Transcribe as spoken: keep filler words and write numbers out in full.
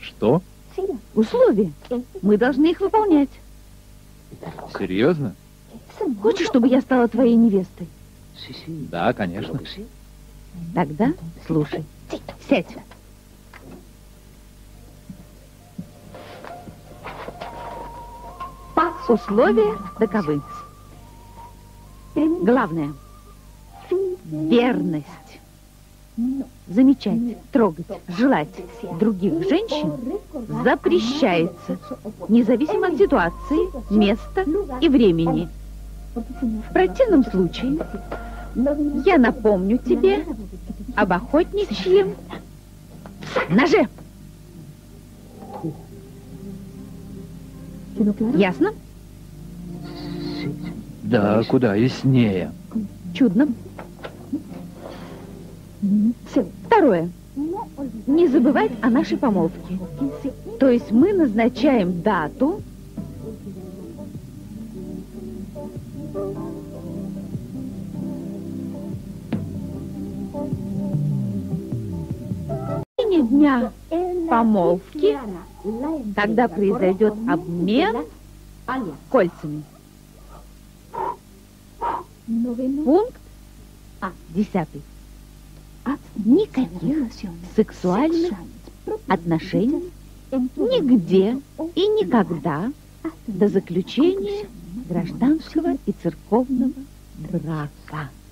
Что? Условия. Мы должны их выполнять. Серьезно? Хочешь, чтобы я стала твоей невестой? Да, конечно. Тогда слушай. Сядь. Условия таковы. Главное — верность. Замечать, трогать, желать других женщин запрещается, независимо от ситуации, места и времени. В противном случае я напомню тебе об охотничьем ноже. Ясно? Да, куда яснее. Чудно. Второе. Не забывать о нашей помолвке. То есть мы назначаем дату дня помолвки, когда произойдет обмен кольцами. Пункт десятый. Никаких сексуальных отношений нигде и никогда до заключения гражданского и церковного брака.